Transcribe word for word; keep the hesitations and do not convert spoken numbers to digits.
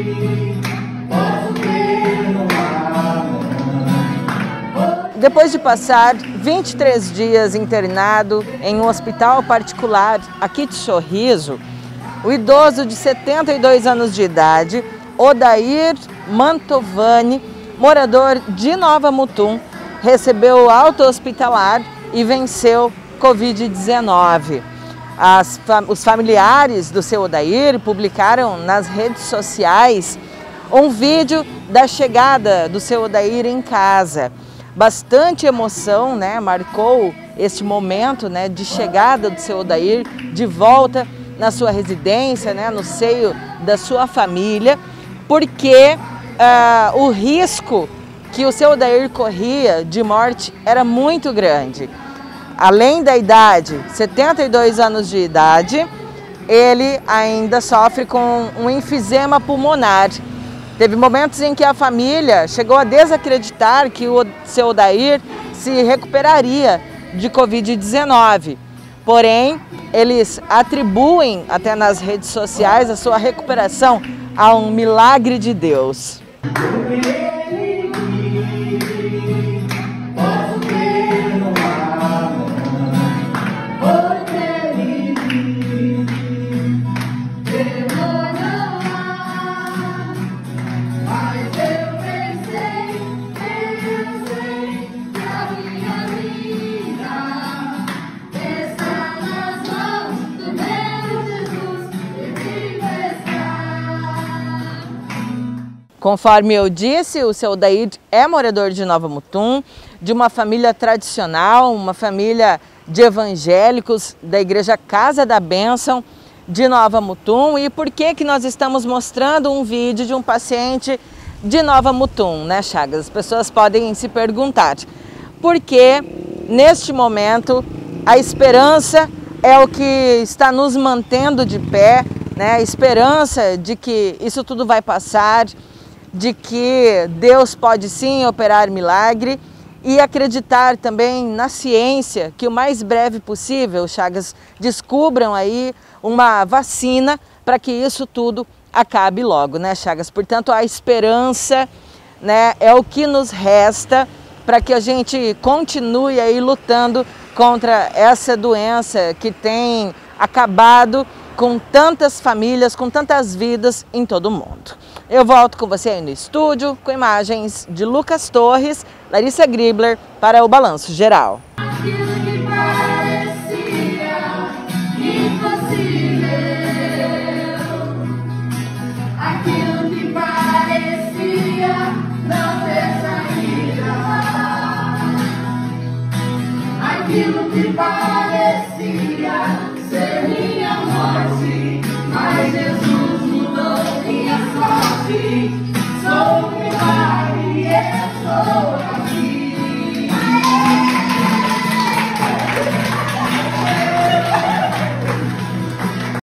Depois de passar vinte e três dias internado em um hospital particular aqui de Sorriso, o idoso de setenta e dois anos de idade, Odair Mantovani, morador de Nova Mutum, recebeu alta hospitalar e venceu Covid dezenove. As, os familiares do seu Odair publicaram nas redes sociais um vídeo da chegada do seu Odair em casa. Bastante emoção, né, marcou este momento, né, de chegada do seu Odair de volta na sua residência, né, no seio da sua família, porque uh, o risco que o seu Odair corria de morte era muito grande. Além da idade, setenta e dois anos de idade, ele ainda sofre com um enfisema pulmonar. Teve momentos em que a família chegou a desacreditar que o seu Odair se recuperaria de Covid dezenove. Porém, eles atribuem até nas redes sociais a sua recuperação a um milagre de Deus. Conforme eu disse, o seu Odair é morador de Nova Mutum, de uma família tradicional, uma família de evangélicos da Igreja Casa da Bênção de Nova Mutum. E por que que nós estamos mostrando um vídeo de um paciente de Nova Mutum, né, Chagas? As pessoas podem se perguntar. Porque neste momento a esperança é o que está nos mantendo de pé, né? A esperança de que isso tudo vai passar, de que Deus pode sim operar milagre e acreditar também na ciência que o mais breve possível, Chagas, descubram aí uma vacina para que isso tudo acabe logo, né, Chagas? Portanto, a esperança, né, é o que nos resta para que a gente continue aí lutando contra essa doença que tem acabado com tantas famílias, com tantas vidas em todo o mundo. Eu volto com você aí no estúdio, com imagens de Lucas Torres, Larissa Gribler, para o Balanço Geral. Aquilo que parecia impossível, aquilo que parecia não ter saída, aquilo que parecia ser minha morte, mas Jesus mudou minha sorte. Sou um milagre, eu sou aqui.